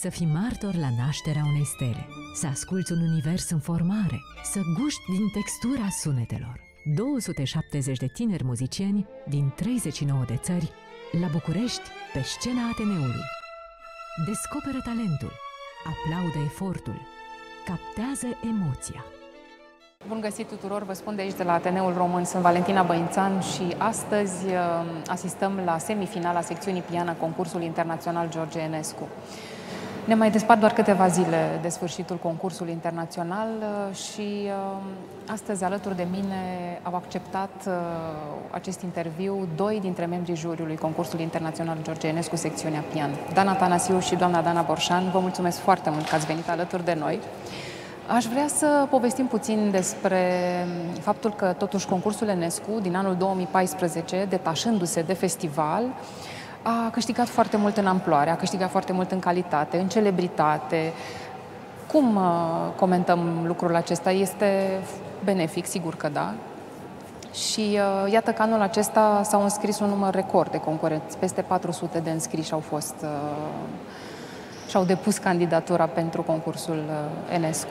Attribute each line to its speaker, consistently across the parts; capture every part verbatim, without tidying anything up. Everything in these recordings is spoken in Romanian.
Speaker 1: Să fii martor la nașterea unei stele, să asculți un univers în formare, să guști din textura sunetelor. două sute șaptezeci de tineri muzicieni din treizeci și nouă de țări la București, pe scena Ateneului. Descoperă talentul, aplaudă efortul, captează emoția.
Speaker 2: Bun găsit tuturor, vă spun de aici de la Ateneul Român, sunt Valentina Băințan și astăzi asistăm la semifinala secțiunii pian a concursului internațional George Enescu. Ne mai despart doar câteva zile de sfârșitul concursului internațional și astăzi alături de mine au acceptat acest interviu doi dintre membrii juriului concursului internațional George Enescu, secțiunea pian. Dana Tanasiu și doamna Dana Borșan, vă mulțumesc foarte mult că ați venit alături de noi. Aș vrea să povestim puțin despre faptul că totuși concursul Enescu din anul două mii paisprezece, detașându-se de festival, a câștigat foarte mult în amploare, a câștigat foarte mult în calitate, în celebritate. Cum uh, comentăm lucrul acesta? Este benefic, sigur că da. Și uh, iată că anul acesta s-au înscris un număr record de concurenți. Peste patru sute de înscriși au fost uh, și-au depus candidatura pentru concursul uh, Enescu.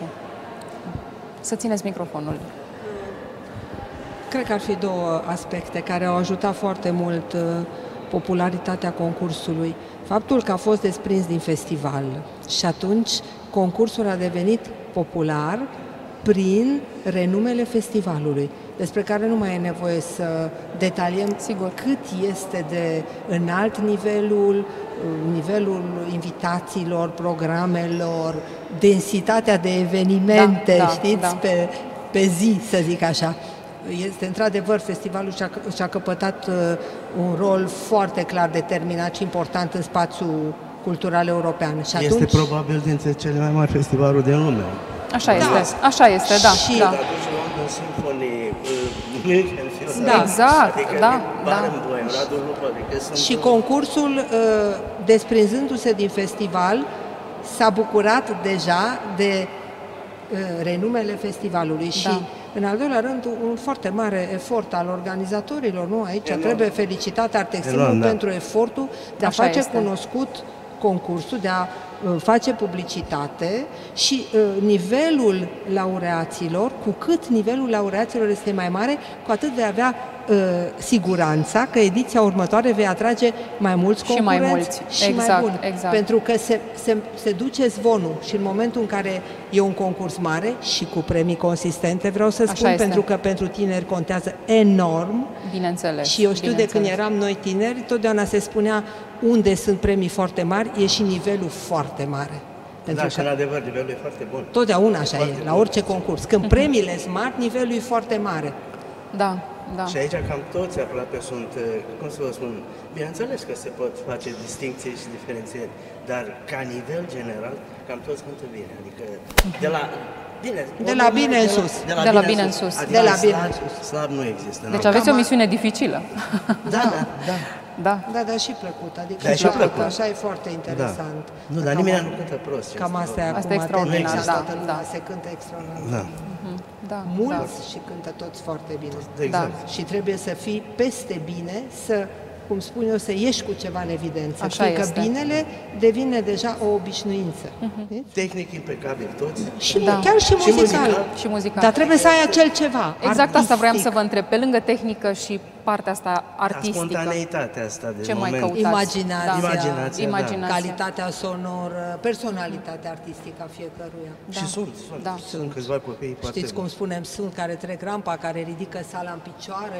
Speaker 2: Să țineți microfonul.
Speaker 3: Cred că ar fi două aspecte care au ajutat foarte mult uh, popularitatea concursului. Faptul că a fost desprins din festival și atunci concursul a devenit popular prin renumele festivalului, despre care nu mai e nevoie să detaliem
Speaker 2: Sigur.
Speaker 3: cât este de înalt nivelul, nivelul invitațiilor, programelor, densitatea de evenimente,
Speaker 2: da, da,
Speaker 3: știți,
Speaker 2: da.
Speaker 3: Pe, pe zi, să zic așa. Este într-adevăr, festivalul și-a, și-a căpătat uh, un rol foarte clar determinat și important în spațiul cultural european. Și
Speaker 4: este
Speaker 3: atunci...
Speaker 4: probabil dintre cele mai mari festivaluri din lume.
Speaker 2: Așa
Speaker 3: Da.
Speaker 2: este, așa este, da.
Speaker 3: Și-
Speaker 2: da.
Speaker 4: Atunci London Symphony, uh, München Philharmonic,
Speaker 3: Da.
Speaker 2: Exact,
Speaker 4: adică
Speaker 2: da,
Speaker 4: Barenboim, Radu Lupa, adică sunt...
Speaker 3: Și concursul, uh, desprinzându-se din festival, s-a bucurat deja de uh, renumele festivalului și,
Speaker 2: Da.
Speaker 3: în al doilea rând, un foarte mare efort al organizatorilor, nu? Aici
Speaker 4: Enorm.
Speaker 3: trebuie felicitat Arteximul
Speaker 4: Enorm, da.
Speaker 3: pentru efortul de a
Speaker 2: Așa
Speaker 3: face
Speaker 2: este.
Speaker 3: cunoscut concursul, de a uh, face publicitate și uh, nivelul laureaților, cu cât nivelul laureaților este mai mare, cu atât vei avea uh, siguranța că ediția următoare vei atrage mai mulți
Speaker 2: Și mai
Speaker 3: concurenți
Speaker 2: mulți.
Speaker 3: și
Speaker 2: Exact,
Speaker 3: mai buni.
Speaker 2: exact.
Speaker 3: Pentru că se, se, se duce zvonul și în momentul în care e un concurs mare și cu premii consistente, vreau să
Speaker 2: Așa
Speaker 3: spun,
Speaker 2: este.
Speaker 3: pentru că pentru tineri contează enorm.
Speaker 2: Bineînțeles.
Speaker 3: Și eu știu de când
Speaker 2: bineînțeles.
Speaker 3: eram noi tineri, totdeauna se spunea unde sunt premii foarte mari, e și nivelul foarte mare. Pentru
Speaker 4: Da, și în
Speaker 3: că
Speaker 4: adevăr, nivelul e foarte bun.
Speaker 3: totdeauna așa
Speaker 4: Foarte
Speaker 3: e, la
Speaker 4: bun.
Speaker 3: orice concurs. Când premiile sunt mari, nivelul e foarte mare.
Speaker 2: Da, da.
Speaker 4: Și aici cam toți aproape sunt, uh, cum să vă spun, bineînțeles că se pot face distincții și diferențieri, dar ca nivel general, cam toți cântă bine. Adică de la bine,
Speaker 3: De la bine în sus.
Speaker 2: De la bine în sus.
Speaker 4: Adică
Speaker 3: De la bine
Speaker 4: slab,
Speaker 3: în sus.
Speaker 4: slab nu există.
Speaker 2: Deci
Speaker 4: nu.
Speaker 2: aveți o
Speaker 3: Cam-
Speaker 2: misiune dificilă.
Speaker 4: Da, da, da.
Speaker 2: Da.
Speaker 3: Da, dar și plăcut. Adică
Speaker 4: Da, și plăcut.
Speaker 3: așa e foarte interesant.
Speaker 4: Da. Nu, dar
Speaker 3: Cam-
Speaker 4: nimeni nu cântă prost. ce
Speaker 3: Cam
Speaker 4: este
Speaker 3: asta e
Speaker 4: vorba.
Speaker 3: acum
Speaker 2: Asta e extraordinar,
Speaker 3: tendența,
Speaker 2: da,
Speaker 3: toată lumea
Speaker 2: da.
Speaker 3: se cântă extraordinar.
Speaker 4: Da,
Speaker 2: Da,
Speaker 3: Mulți
Speaker 2: da.
Speaker 3: și cântă toți foarte bine.
Speaker 4: exact.
Speaker 3: Și trebuie să fii peste bine, să, cum spun eu, să ieși cu ceva în evidență.
Speaker 2: Așa
Speaker 3: Fiindcă
Speaker 2: este.
Speaker 3: binele devine deja o obișnuință. Știți?
Speaker 4: Tehnic impecabil toți.
Speaker 3: Și
Speaker 2: Da.
Speaker 3: chiar și
Speaker 4: Și
Speaker 3: muzical.
Speaker 4: muzical.
Speaker 2: Și muzical.
Speaker 3: Dar trebuie să ai acel ceva.
Speaker 2: Exact asta vreau să
Speaker 3: artistic.
Speaker 2: vă întreb. Pe lângă tehnică și partea asta
Speaker 4: Da,
Speaker 2: artistică,
Speaker 4: spontaneitatea asta de
Speaker 2: ce mai
Speaker 4: moment.
Speaker 2: căutați?
Speaker 3: Imaginația,
Speaker 2: Da.
Speaker 4: Imaginația, da.
Speaker 2: Imaginația.
Speaker 3: Calitatea sonoră, personalitatea artistică a fiecăruia.
Speaker 2: Da.
Speaker 4: Și sunt, sunt,
Speaker 2: Da.
Speaker 4: sunt câțiva copii foarte
Speaker 3: Știți cum
Speaker 4: buni.
Speaker 3: spunem, sunt care trec rampa, care ridică sala în picioare.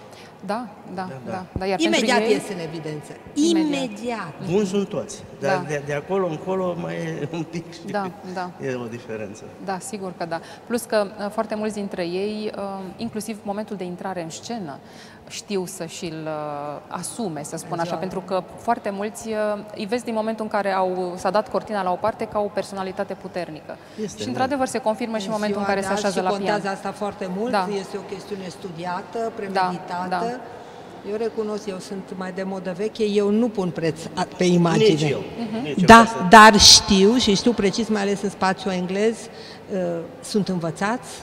Speaker 2: Da, da,
Speaker 4: da.
Speaker 2: da. da. Iar
Speaker 3: Imediat
Speaker 2: pentru ei,
Speaker 3: ies în evidență.
Speaker 2: Imediat.
Speaker 3: Imediat.
Speaker 4: Buni sunt toți, dar
Speaker 2: Da.
Speaker 4: de, de acolo încolo mai e un pic și
Speaker 2: Da, da.
Speaker 4: e o diferență.
Speaker 2: Da, sigur că da. Plus că uh, foarte mulți dintre ei, uh, inclusiv momentul de intrare în scenă, știu să și-l uh, asume, să spun așa, pentru că foarte mulți uh, îi vezi din momentul în care au, s-a dat cortina la o parte ca o personalitate puternică.
Speaker 4: Este,
Speaker 2: și într-adevăr se confirmă și în momentul în care se așează la
Speaker 3: și contează
Speaker 2: pian.
Speaker 3: asta foarte mult,
Speaker 2: Da.
Speaker 3: este o chestiune studiată, premeditată.
Speaker 2: da.
Speaker 3: Eu recunosc, eu sunt mai de modă veche, eu nu pun preț a- pe imagine.
Speaker 4: Nici eu. Nici eu,
Speaker 3: Da,
Speaker 4: ca să-
Speaker 3: dar știu și știu precis, mai ales în spațiul englez, uh, sunt învățați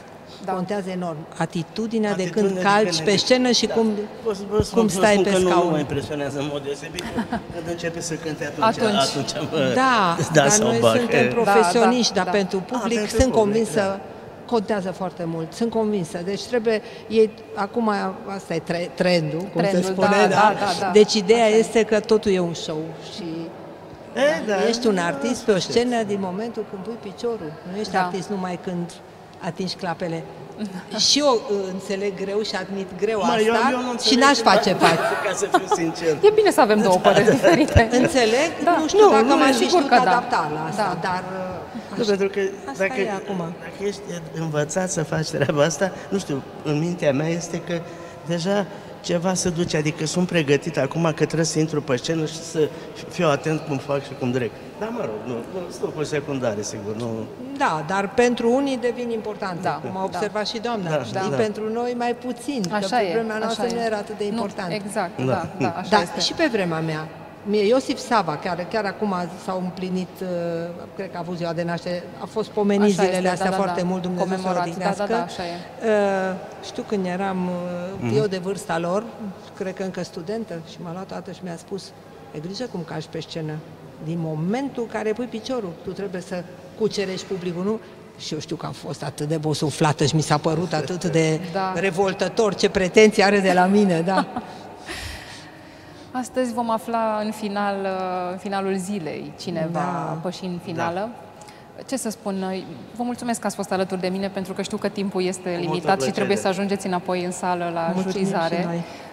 Speaker 3: Da. Contează enorm. Atitudinea,
Speaker 4: Atitudinea
Speaker 3: de când calci pe scenă și da. cum,
Speaker 4: Pot să vă spun,
Speaker 3: cum stai pe scaun.
Speaker 4: Nu, nu mă impresionează în mod deosebit. Când începe să cânte atunci,
Speaker 2: atunci.
Speaker 4: atunci mă,
Speaker 3: da,
Speaker 4: da,
Speaker 3: dar noi
Speaker 4: bag.
Speaker 3: suntem profesioniști,
Speaker 2: da,
Speaker 3: dar
Speaker 2: da,
Speaker 3: pentru
Speaker 2: da.
Speaker 3: public
Speaker 4: A, pentru
Speaker 3: sunt
Speaker 4: public,
Speaker 3: convinsă,
Speaker 4: da.
Speaker 3: contează foarte mult. Sunt convinsă. Deci trebuie, ei, acum asta e tre trendul, cum
Speaker 2: Trendul,
Speaker 3: se spune,
Speaker 2: da,
Speaker 3: da?
Speaker 2: da, da, da.
Speaker 3: Deci ideea
Speaker 2: Așa
Speaker 3: este că totul e un show și
Speaker 4: E, da,
Speaker 3: ești un artist pe o scenă din momentul când pui piciorul. Nu ești
Speaker 2: Da.
Speaker 3: artist numai când atingi clapele. Și eu uh, înțeleg greu și admit greu
Speaker 4: Mă,
Speaker 3: asta
Speaker 4: eu, eu nu
Speaker 3: și n-aș face față.
Speaker 4: Ca să fiu sincer.
Speaker 2: E bine să avem două păreri diferite.
Speaker 3: Înțeleg,
Speaker 2: Da.
Speaker 3: nu știu
Speaker 4: Nu,
Speaker 3: dacă
Speaker 4: nu,
Speaker 3: m-aș
Speaker 4: e
Speaker 3: fi
Speaker 2: sigur
Speaker 3: știut
Speaker 2: că da.
Speaker 3: adapta la asta,
Speaker 2: Da.
Speaker 3: dar uh,
Speaker 4: Nu,
Speaker 3: aș-
Speaker 4: pentru că
Speaker 3: asta
Speaker 4: dacă,
Speaker 3: e acum.
Speaker 4: dacă ești învățat să faci treaba asta, nu știu, în mintea mea este că deja ceva se duce, adică sunt pregătit acum că trebuie să intru pe scenă și să fiu atent cum fac și cum drec. Dar mă rog, nu, nu sunt lucruri secundare, sigur, nu...
Speaker 3: Da, dar pentru unii devin importante,
Speaker 2: Da,
Speaker 3: cum a
Speaker 2: da.
Speaker 3: observat și doamna,
Speaker 4: Da,
Speaker 3: știi?
Speaker 4: da, da.
Speaker 3: Pentru noi mai puțin,
Speaker 2: Așa
Speaker 3: că pe
Speaker 2: e,
Speaker 3: vremea noastră
Speaker 2: așa
Speaker 3: nu
Speaker 2: e.
Speaker 3: era atât de important.
Speaker 2: Nu, exact,
Speaker 4: Da.
Speaker 2: da, da, așa
Speaker 3: Da,
Speaker 2: este.
Speaker 3: și pe vremea mea. Mie, Iosif Sava, care chiar acum s-au împlinit, uh, cred că a avut ziua de naștere, a fost pomenit
Speaker 2: Așa este,
Speaker 3: zilele astea
Speaker 2: da, da,
Speaker 3: foarte
Speaker 2: da.
Speaker 3: mult, Dumnezeu să-l
Speaker 2: Comemorat,
Speaker 3: odihnească.
Speaker 2: da, da, da, așa e.
Speaker 3: Uh, știu când eram uh, eu de vârsta lor, cred că încă studentă, și m-a luat toată și mi-a spus, ai grijă cum calci pe scenă. Din momentul în care pui piciorul, tu trebuie să cucerești publicul, nu? Și eu știu că am fost atât de bosuflată și mi s-a părut atât de
Speaker 2: Da.
Speaker 3: revoltător, ce pretenții are de la mine, da.
Speaker 2: Astăzi vom afla în final, în finalul zilei cine
Speaker 3: Da.
Speaker 2: va păși în finală. Ce să spun, noi vă mulțumesc că ați fost alături de mine, pentru că știu că timpul este limitat și
Speaker 4: plăcere.
Speaker 2: trebuie să ajungeți înapoi în sală la
Speaker 3: Mulțumim
Speaker 2: jurizare.
Speaker 3: și noi.